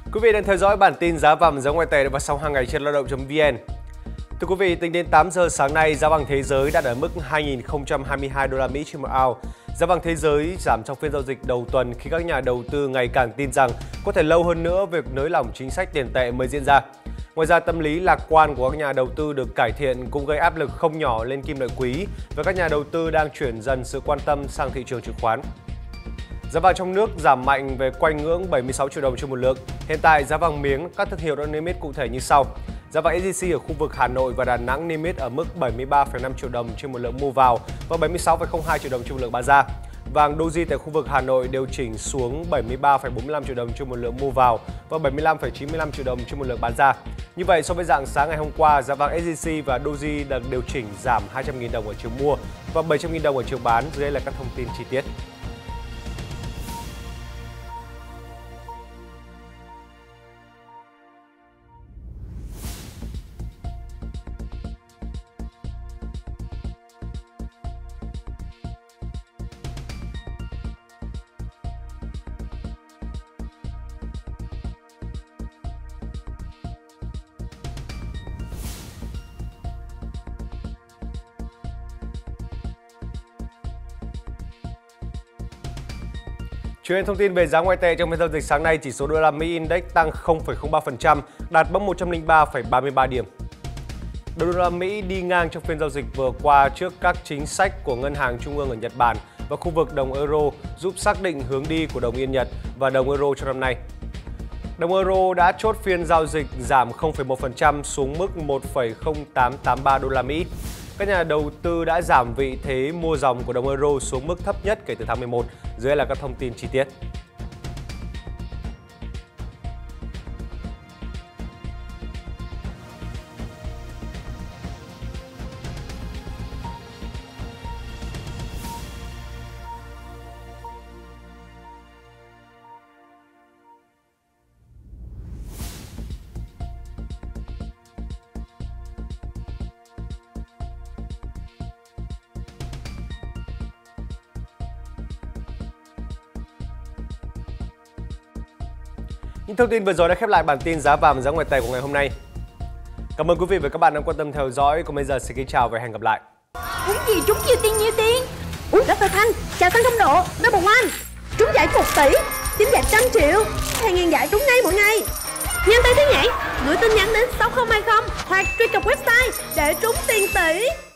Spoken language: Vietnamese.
Quý vị đang theo dõi bản tin giá vàng giá ngoại tệ được phát sóng hàng ngày trên lao động.vn. Thưa quý vị, tính đến 8 giờ sáng nay, giá vàng thế giới đạt ở mức 2.022 đô la Mỹ trên một ounce. Giá vàng thế giới giảm trong phiên giao dịch đầu tuần khi các nhà đầu tư ngày càng tin rằng có thể lâu hơn nữa việc nới lỏng chính sách tiền tệ mới diễn ra. Ngoài ra, tâm lý lạc quan của các nhà đầu tư được cải thiện cũng gây áp lực không nhỏ lên kim loại quý và các nhà đầu tư đang chuyển dần sự quan tâm sang thị trường chứng khoán. Giá vàng trong nước giảm mạnh về quanh ngưỡng 76 triệu đồng trên một lượng. Hiện tại, giá vàng miếng các thương hiệu đã niêm yết cụ thể như sau. Giá vàng SJC ở khu vực Hà Nội và Đà Nẵng niêm yết ở mức 73,5 triệu đồng trên một lượng mua vào và 76,02 triệu đồng trên một lượng bán ra. Vàng Doji tại khu vực Hà Nội điều chỉnh xuống 73,45 triệu đồng trên một lượng mua vào và 75,95 triệu đồng trên một lượng bán ra. Như vậy, so với dạng sáng ngày hôm qua, giá vàng SJC và Doji được điều chỉnh giảm 200.000 đồng ở chiều mua và 700.000 đồng ở chiều bán. Dưới đây là các thông tin chi tiết. Chuyển thông tin về giá ngoại tệ trong phiên giao dịch sáng nay, chỉ số đô la Mỹ Index tăng 0,03%, đạt mốc 103,33 điểm. Đô la Mỹ đi ngang trong phiên giao dịch vừa qua trước các chính sách của Ngân hàng Trung ương ở Nhật Bản và khu vực đồng euro giúp xác định hướng đi của đồng yên Nhật và đồng euro trong năm nay. Đồng euro đã chốt phiên giao dịch giảm 0,1% xuống mức 1,0883 đô la Mỹ. Các nhà đầu tư đã giảm vị thế mua dòng của đồng euro xuống mức thấp nhất kể từ tháng 11. Dưới đây là các thông tin chi tiết. Những thông tin vừa rồi đã khép lại bản tin giá vàng giá ngoại tệ của ngày hôm nay. Cảm ơn quý vị và các bạn đã quan tâm theo dõi. Còn bây giờ xin kính chào và hẹn gặp lại. Trúng gì trúng nhiều tiền nhiều tiền. Dr. Thanh, chào Thanh Thông Độ, Number One. Trúng giải 1 tỷ, tím giải 100 triệu, hàng ngàn giải trúng ngay mỗi ngày. Nhanh tay thế nhỉ? Gửi tin nhắn đến 6020 hoặc truy cập website để trúng tiền tỷ.